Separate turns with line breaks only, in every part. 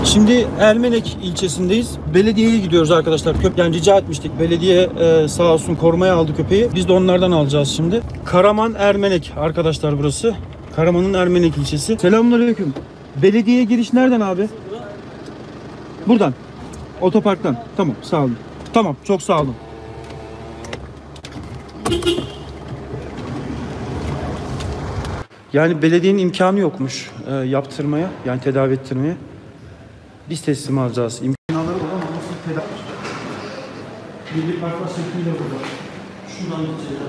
Şimdi Ermenek ilçesindeyiz. Belediyeye gidiyoruz arkadaşlar. Yani rica etmiştik. Belediye sağ olsun korumaya aldı köpeği. Biz de onlardan alacağız şimdi. Karaman Ermenek arkadaşlar burası. Karaman'ın Ermenek ilçesi. Selamünaleyküm. Belediyeye giriş nereden abi? Buradan. Otoparktan. Tamam, sağ olun. Tamam, çok sağ olun. Yani belediyenin imkanı yokmuş yaptırmaya, yani tedavi ettirmeye. Biz teslim alacağız. İmkanları var ama nasıl tedavi? Birlik parklar şekliyle burada. Şuradan gideceğiz.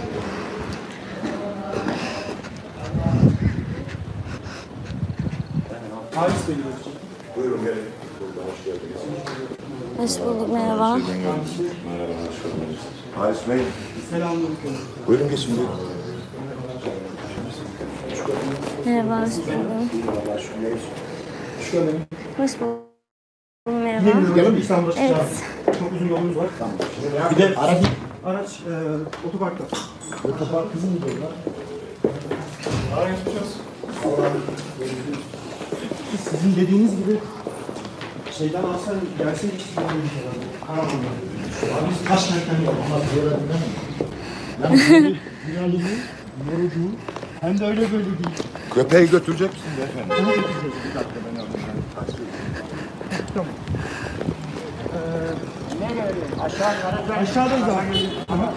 Halis Bey görüşecek.
Buyurun gelin. Hoş geldiniz.
Hoş bulduk, merhaba.
Merhaba, hoş geldiniz. Halis Bey.
Selamünaleyküm.
Buyurun geçin buyurun.
Merhaba, hoş bulduk. Hoş bulduk, merhaba.
Gelin İstanbul'a çıkacağız.
Evet.
Çok uzun yolumuz var.
Tamam.
Bir de araç otoparkta.
Otopark kızım mı diyorlar?
Ara yapacağız. Sizin dediğiniz gibi şeyden alsan gelsin işte Karaman'dan. Abi biz kaç kentten geldik.
Ama görebilir miyim?
Yani yorucu hem de öyle böyle değil.
Köpeği götürecek misin beyefendi?
Onu getireceğiz. Bir dakika ben alayım. Tamam. Aşağıdayız abi. Ama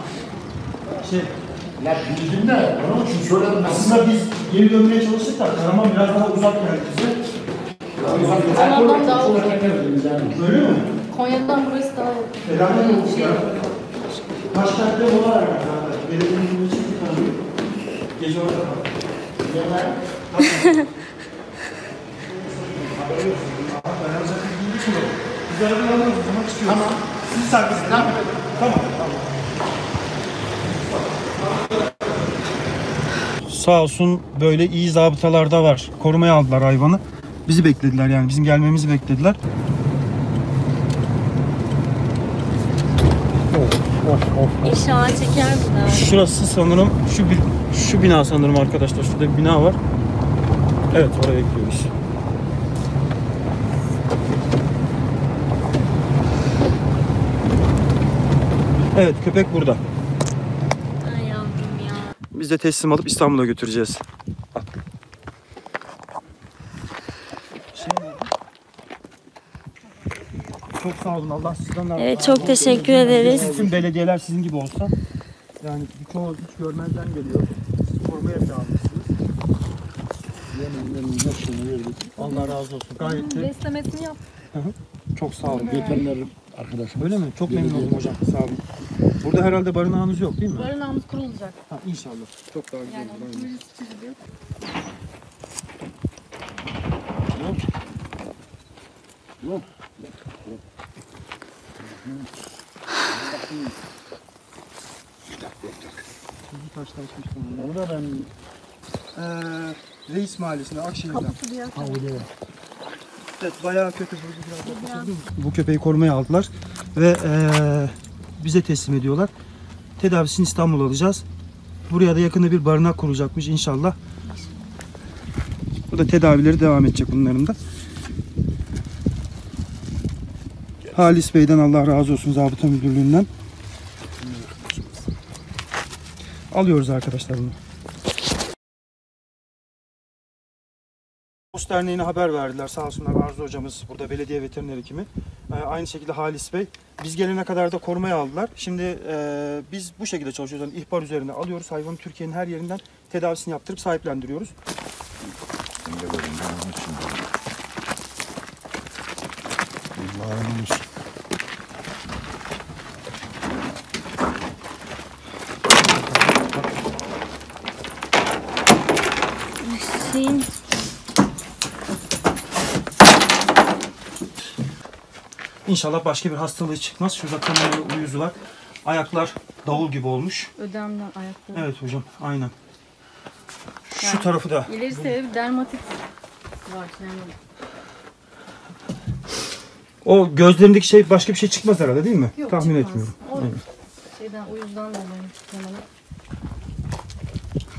Ya bildim de onun için söyledim.
aslında biz geri dönmeye çalıştık da Karaman biraz daha uzak geldi bize.
Konya'dan daha uzak.
Öyle mi?
Konya'dan burası daha yakın.
Felaket oldu ya. Kaç kentte mola verdik zaten. Belediyenin bunu çekti tabii. Gece orada kaldık. Ben zaten bildiğim için oldu. Biz arabayı alıyoruz, o zaman çıkıyoruz. Tamam. Siz servisine. Tamam. Sağ olsun böyle iyi zabıtalar da var. Korumaya aldılar hayvanı. Bizi beklediler yani. Bizim gelmemizi beklediler.
İnşallah çeker bir daha.
Şurası sanırım şu bina sanırım arkadaşlar. Şurada bir bina var. Evet, oraya gidiyoruz. Evet, köpek burada.
Ay yavrum ya.
Biz de teslim alıp İstanbul'a götüreceğiz. Al. Çok sağ olun. Allah sizden razı olsun.
Evet, çok teşekkür ederiz.
Bütün belediyeler sizin gibi olsa. Yani birçoğu hiç görmezden geliyor. Siz korumaya almışsınız. Allah razı olsun. Gayet de
Beslemesini yap.
çok sağ olun.
Veteriner arkadaşım.
Öyle mi? Çok memnun oldum hocam. Sağ olun. Burada herhalde barınağınız yok değil mi?
Barınağımız kurulacak.
Ha, inşallah. Çok daha güzel.
Yani
olur, aynen.
virüs çiziliyor.
Yok.
Onu da ben Reis Mahallesi'nde, Akşehir'den.
Kapısı diye.
Evet, bayağı kötü. Bu köpeği korumaya aldılar ve bize teslim ediyorlar. Tedavisini İstanbul'a alacağız. Buraya da yakında bir barınak kurulacakmış inşallah. Burada tedavileri devam edecek bunların da. Halis Bey'den Allah razı olsun, Zabıta Müdürlüğü'nden. Alıyoruz arkadaşlar bunu. Dost Derneği'ne haber verdiler. Sağ olsunlar Arzu hocamız, burada belediye veteriner hekimi. Aynı şekilde Halis Bey. Biz gelene kadar da korumaya aldılar. Şimdi biz bu şekilde çalışıyoruz. Yani ihbar üzerine alıyoruz. Hayvanı Türkiye'nin her yerinden tedavisini yaptırıp sahiplendiriyoruz.
Allah'ım olsun.
Şeyin
İnşallah başka bir hastalığı çıkmaz. Şurada kanalı uyuzu var. Ayaklar davul gibi olmuş.
Ödemli ayakları.
Evet hocam, aynen. Şu
Yani
tarafı da.
İleri sebebi dermatit var. Yani
O gözlerindeki şey, başka bir şey çıkmaz herhalde değil mi?
Yok,
Tahmin
çıkmaz.
etmiyorum.
O
Evet.
şeyden, o yüzden dolayı muhtemelen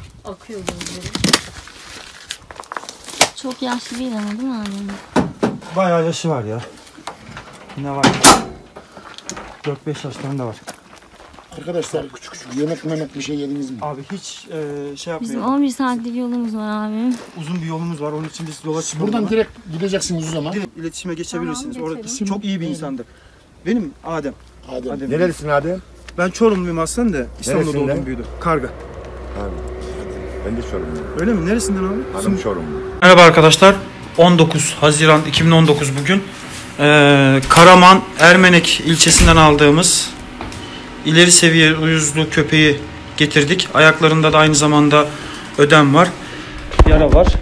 akıyor gözleri.
çok yaşlı değil ama değil mi annem?
bayağı yaşı var ya. Ne var? 4-5 yaşlarında var.
Arkadaşlar küçük yemek bir şey yediniz mi?
Abi hiç şey
Bizim
yapmayalım.
11 saatlik yolumuz var abi.
Uzun bir yolumuz var. Onun için biz yola çıkıyoruz.
Buradan direkt gideceksiniz o zaman.
direkt iletişime geçebilirsiniz.
Tamam,
Orada
geçelim.
çok iyi bir insandır. Benim Adem.
Adem.
Nerelisin Adem?
Ben Çorumluyum aslında da İstanbul'da
Neresinden?
doğdum büyüdüm. Karga.
Abi. Ben de Çorumluyum.
Öyle mi? Neresinden abi?
Hanım Çorumlu.
Merhaba arkadaşlar. 19 Haziran 2019 bugün. Karaman Ermenek ilçesinden aldığımız ileri seviye uyuzlu köpeği getirdik. Ayaklarında da aynı zamanda ödem var. Yara var.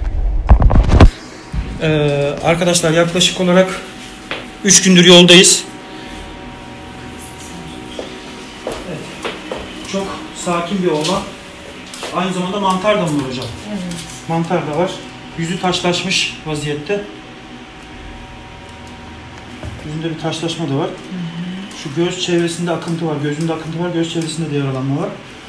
Arkadaşlar yaklaşık olarak 3 gündür yoldayız. Evet. Çok sakin bir oğlan. Aynı zamanda mantar da mı var hocam? Evet. Mantar da var. Yüzü taşlaşmış vaziyette. Yüzünde bir taşlaşma da var. Şu göz çevresinde akıntı var. Gözünde akıntı var. Göz çevresinde de yaralanma var.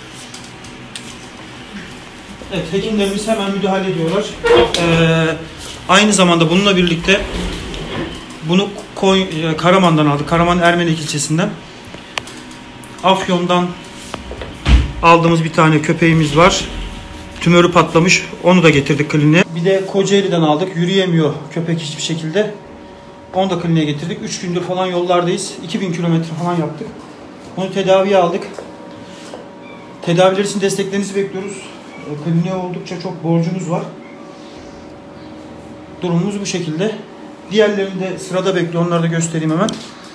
Evet, hekimlerimiz hemen müdahale ediyorlar. Aynı zamanda bununla birlikte bunu Karaman'dan aldık. Karaman Ermenek ilçesinden. Afyon'dan aldığımız bir tane köpeğimiz var. Tümörü patlamış. Onu da getirdik kliniğe. Bir de Kocaeli'den aldık. Yürüyemiyor köpek hiçbir şekilde. Onu da kliniğe getirdik. 3 gündür falan yollardayız. 2000 kilometre falan yaptık. Onu tedaviye aldık. Tedaviler için desteklerinizi bekliyoruz. Kliniğe oldukça çok borcumuz var. Durumumuz bu şekilde. Diğerlerini de sırada bekliyor. Onları da göstereyim hemen.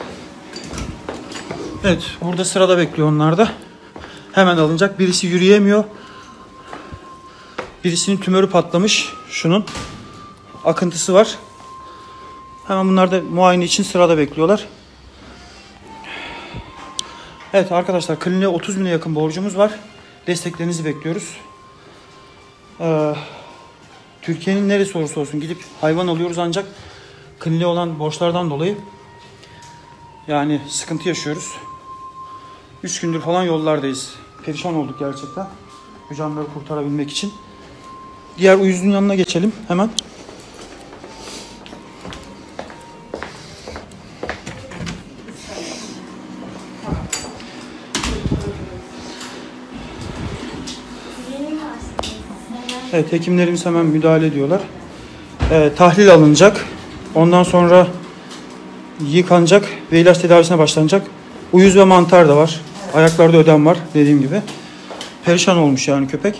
Evet, burada sırada bekliyor onlar da. Hemen alınacak. Birisi yürüyemiyor. Birisinin tümörü patlamış. Şunun akıntısı var. Hemen bunlar da muayene için sırada bekliyorlar. Evet arkadaşlar, kliniğe 30 bine yakın borcumuz var. Desteklerinizi bekliyoruz. Türkiye'nin neresi olursa olsun gidip hayvan alıyoruz, ancak kliniğe olan borçlardan dolayı yani sıkıntı yaşıyoruz. 3 gündür falan yollardayız. Perişan olduk gerçekten. Bu canları kurtarabilmek için. Diğer uyuzun yanına geçelim hemen. Evet, hekimlerimiz hemen müdahale ediyorlar. Tahlil alınacak. Ondan sonra yıkanacak ve ilaç tedavisine başlanacak. Uyuz ve mantar da var. Ayaklarda ödem var dediğim gibi. Perişan olmuş yani köpek.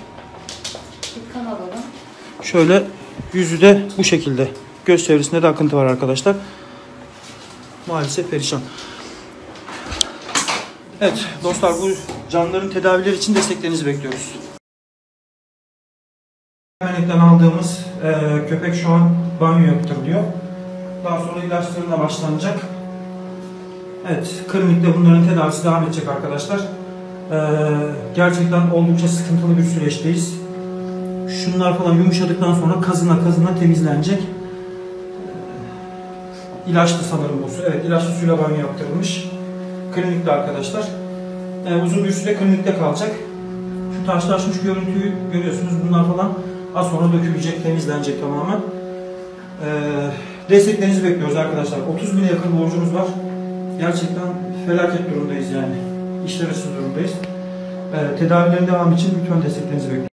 Şöyle yüzü de bu şekilde. Göz çevresinde de akıntı var arkadaşlar. Maalesef perişan. Evet dostlar, bu canlıların tedavileri için desteklerinizi bekliyoruz. Ermenek'ten aldığımız köpek şu an banyo yaptırılıyor. Daha sonra ilaçlarına başlanacak. Evet, klinikte bunların tedavisi devam edecek arkadaşlar. Gerçekten oldukça sıkıntılı bir süreçteyiz. Şunlar falan yumuşadıktan sonra kazına temizlenecek. İlaçlı sanırım bu su. Evet, ilaçlı suyla banyo yaptırılmış. Klinikte arkadaşlar. Uzun bir süre klinikte kalacak. Şu taşlaşmış görüntüyü görüyorsunuz. Bunlar falan az sonra dökülecek, temizlenecek tamamen. Desteklerinizi bekliyoruz arkadaşlar. 30 bine yakın borcumuz var. Gerçekten felaket durumdayız yani. İşler açısından durumdayız. Tedavilerin devamı için lütfen desteklerinizi bekliyoruz.